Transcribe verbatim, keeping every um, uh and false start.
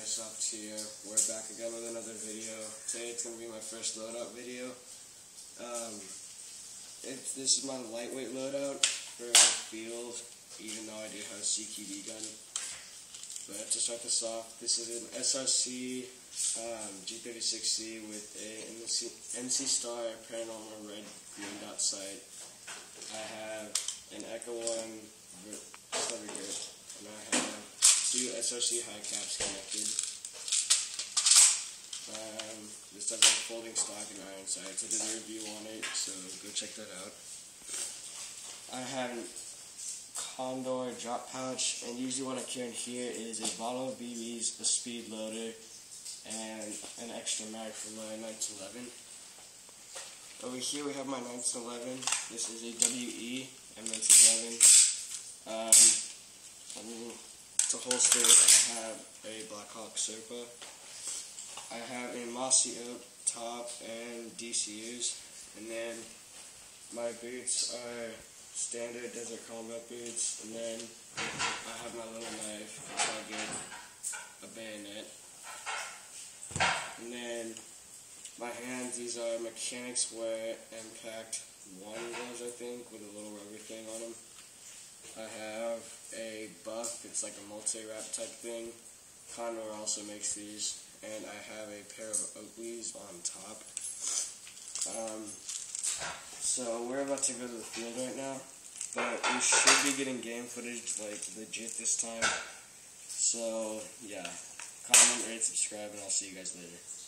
guys up to? We're back again with another video. Today it's going to be my first loadout video. Um, it, this is my lightweight loadout for field, even though I do have a C Q B gun. But to start this off, this is an S R C um, G thirty-six C with a N C Star Paranormal Red Green Dot sight. I have an Echo One Clever Grip, and I have two S R C highcaps connected. Um, this does have folding stock and iron sights. I did a review on it, so go check that out. I have a Condor drop pouch, and usually what I carry in here is a bottle of B Bs, a speed loader, and an extra mag for my nineteen eleven. Over here we have my nineteen eleven. This is a W E M nineteen eleven. Um, to holster it, I have a Blackhawk Serpa. I have a Mossy Oak top and D C Us, and then my boots are standard desert combat boots, and then I have my little knife, which I get a bayonet. And then my hands, these are Mechanics Wear Impact one gloves, I think, with a little rubber thing on them. I have a buff, it's like a multi-wrap type thing. Condor also makes these, and I have a pair of Oakleys on top. Um, so we're about to go to the field right now, but we should be getting game footage like legit this time. So yeah, comment, rate, subscribe, and I'll see you guys later.